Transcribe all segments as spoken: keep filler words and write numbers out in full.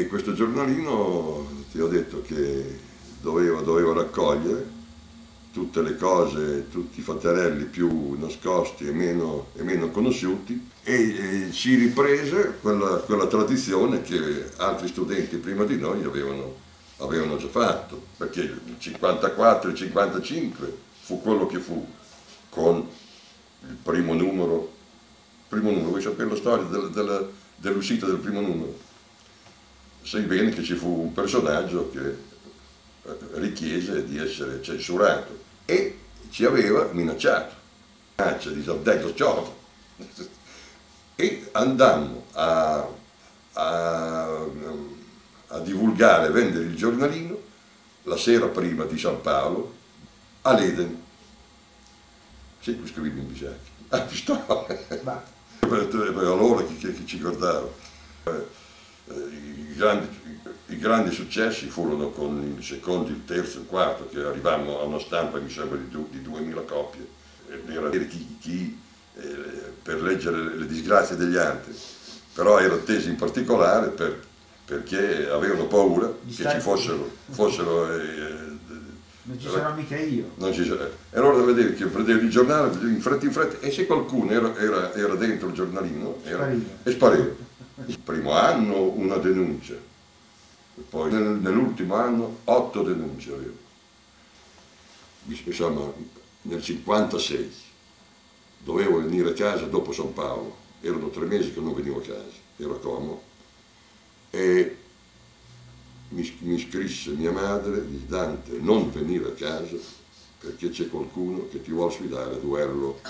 questo giornalino ti ho detto che doveva, doveva raccogliere tutte le cose, tutti i fatterelli più nascosti e meno, e meno conosciuti e, e si riprese quella, quella tradizione che altri studenti prima di noi avevano, avevano già fatto, perché il cinquantaquattro e il cinquantacinque fu quello che fu con il primo numero, primo numero, vuoi sapere la storia del, del, dell'uscita del primo numero? Sai bene che ci fu un personaggio che richiese di essere censurato e ci aveva minacciato, minaccia di Saltello Ciotto, e andammo a, a, a divulgare e vendere il giornalino la sera prima di San Paolo all'Eden. Sì, qui scrivi in bisacchi. Ah, pistole! Allora chi, chi ci guardava? I grandi, I grandi successi furono con il secondo, il terzo e il quarto, che arrivammo a una stampa, mi sembra, di, du, di duemila copie. Era chi, chi eh, per leggere le disgrazie degli altri, però era teso in particolare per, perché avevano paura che ci fossero, fossero eh, non ci sarò mica io. Non ci sarà. E allora vedevi che prendevi il giornale in fretta in fretta e se qualcuno era, era, era dentro il giornalino era, e spariva. Il primo anno una denuncia, poi nell'ultimo anno otto denunce avevo. Insomma, nel cinquantasei dovevo venire a casa dopo San Paolo, erano tre mesi che non venivo a casa, ero a Como, e mi, mi scrisse mia madre, di Dante, non venire a casa perché c'è qualcuno che ti vuole sfidare a duello.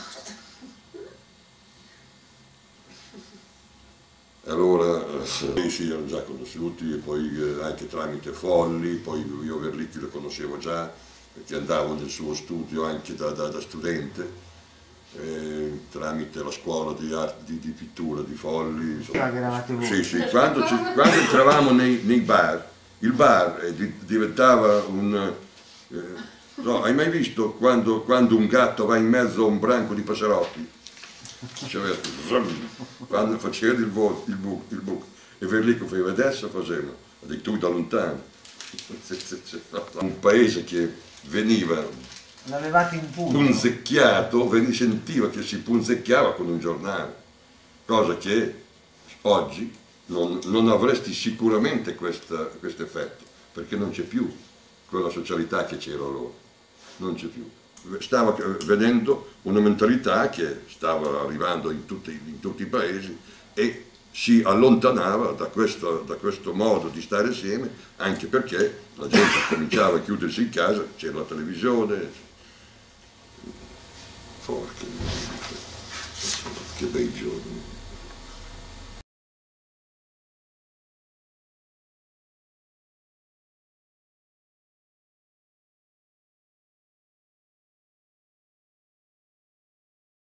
Allora, sì, sì, erano già conosciuti, e poi eh, anche tramite Folli, poi io Verlicchi lo conoscevo già, perché andavo nel suo studio anche da, da, da studente, eh, tramite la scuola di, arte, di, di pittura di Folli. Insomma. Sì, sì, quando, ci, quando entravamo nei, nei bar, il bar eh, di, diventava un... Eh, no, hai mai visto quando, quando un gatto va in mezzo a un branco di passerotti? Quando faceva il, vo, il buco, il buco, e Verlicco faceva adesso faceva, di tu da lontano. Un paese che veniva punzecchiato, sentiva che si punzecchiava con un giornale, cosa che oggi non, non avresti sicuramente questo effetto, perché non c'è più quella socialità che c'era allora, non c'è più. Stava vedendo una mentalità che stava arrivando in tutti, in tutti i paesi e si allontanava da questo, da questo modo di stare insieme, anche perché la gente cominciava a chiudersi in casa, c'era la televisione. Porca, che bei giorni.